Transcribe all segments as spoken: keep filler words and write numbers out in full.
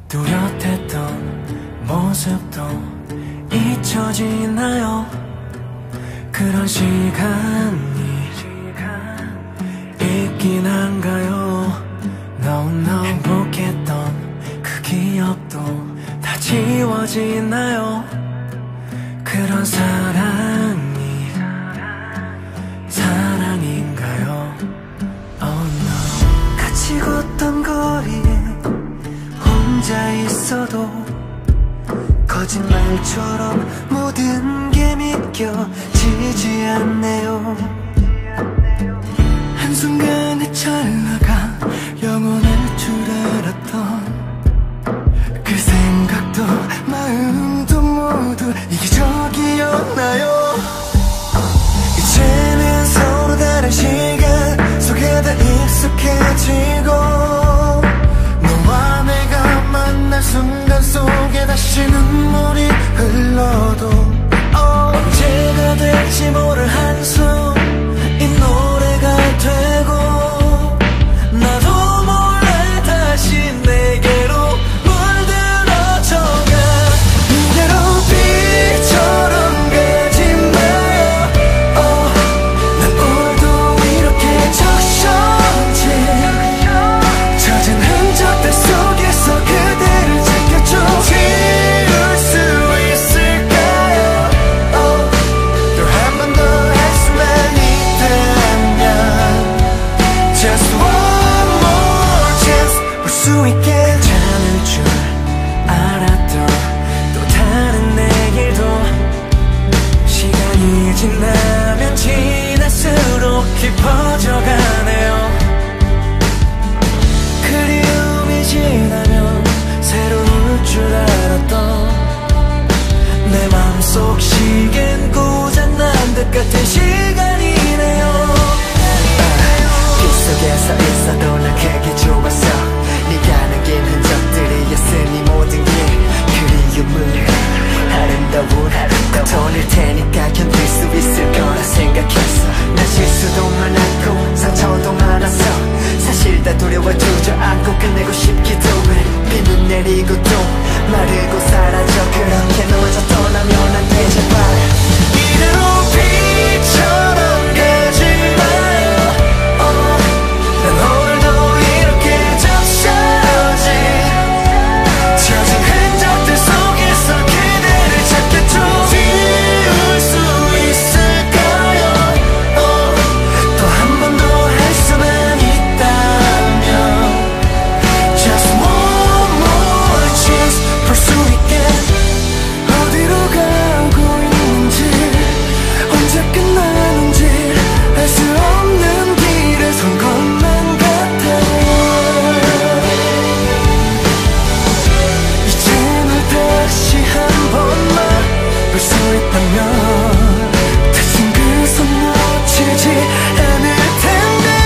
뚜렷했던 모습도 잊혀지나요? 그런 시간이 있긴 한가요? 너무너무 행복했던 그 기억도 다 지워지나요? 그런 사랑이 사랑인가요? Oh no. 같이 걷던 거리에 혼자 있어도 거짓말처럼 모든 게 믿겨지지 않네요. 한순간의 찰나가 영원할 줄 알았던 그 생각도 마음도 모두 이기적이었나요? 이제는 서로 다른 시간 속에 다 익숙해지고 너와 내가 만날 순간 속에 다시 눈물이 흘러도 언제가 될지 모를 한숨 이 노래가 되고 나도 몰래 다시 내게로 물들어져가 이대로 비처럼 가지 마요. oh, 난 오늘도 이렇게 적셔진 젖은 흔적들 속에서 그대를 지켜줘. 지울 수 있을까요? oh, 또 한 번 더 할 수만 있다면 Just one more chance 볼 수 있게 괜찮을 줄 알았던 또 다른 내일도 시간이 지나면 지날수록 깊어져가네요. 그리움이 지나면 새로울 줄 알았던 내 맘속 시계는 고장난 듯 같은 시간이네요. 빗속에서 있어도 난 그게 좋았어. 네가 남긴 흔적들이었으니 모든 게 그리움을 아름다운 고통일 테니까 견딜 수 있을 거라 생각했어. 난 실수도 많았고 상처도 많았어. 사실 다 두려워 주저앉고 끝내고 싶기도 해. 비는 내리고 또 마르고 사라져. 그렇게 너저 떠나면 안 돼 제발. 이대로 비처럼 가지 마요. oh, 난 오늘도 이렇게 적셔진 젖은 흔적들 속에서 그대를 찾겠죠. 지울 수 있을까요? oh, 또 한 번 더 할 수만 있다면 Just one more chance 볼 수 있게 어디로 가고 있는지 언제 끝나는지 알 수 없는 길에 선 것만 같아요. 이제 널 다시 한 번만 볼 수 있다면 다신 그 손 놓치지 않을 텐데.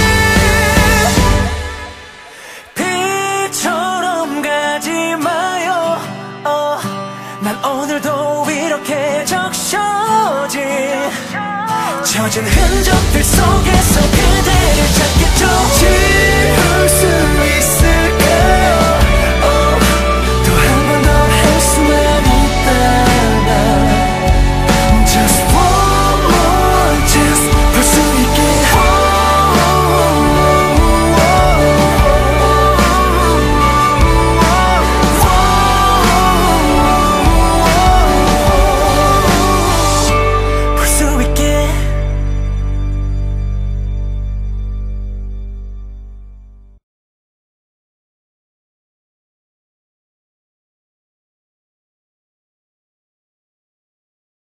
비처럼 가지 마요. oh, 난 오늘도 이렇게 적셔진 젖은 흔적